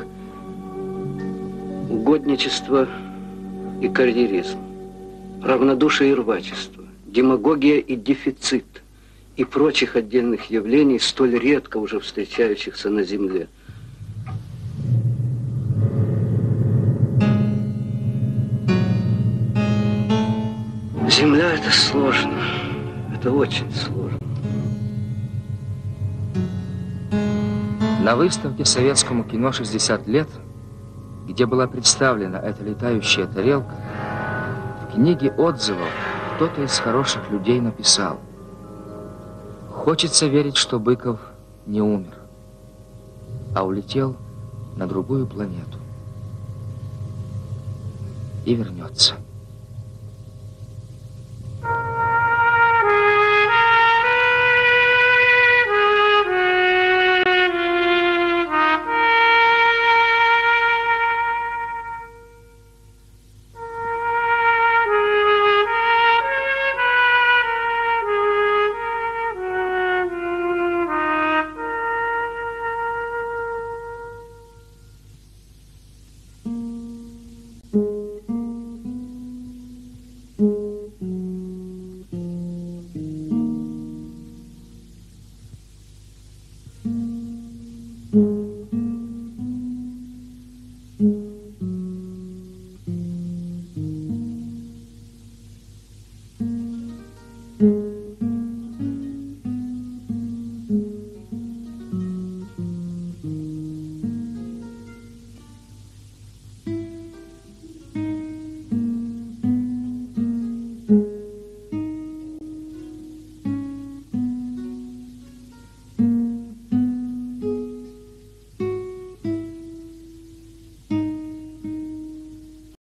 угодничество и карьеризм, равнодушие и рвачество, демагогия и дефицит и прочих отдельных явлений, столь редко уже встречающихся на земле. Земля – это сложно. Это очень сложно. На выставке советскому кино шестьдесят лет, где была представлена эта летающая тарелка, в книге отзывов кто-то из хороших людей написал: «Хочется верить, что Быков не умер, а улетел на другую планету и вернется».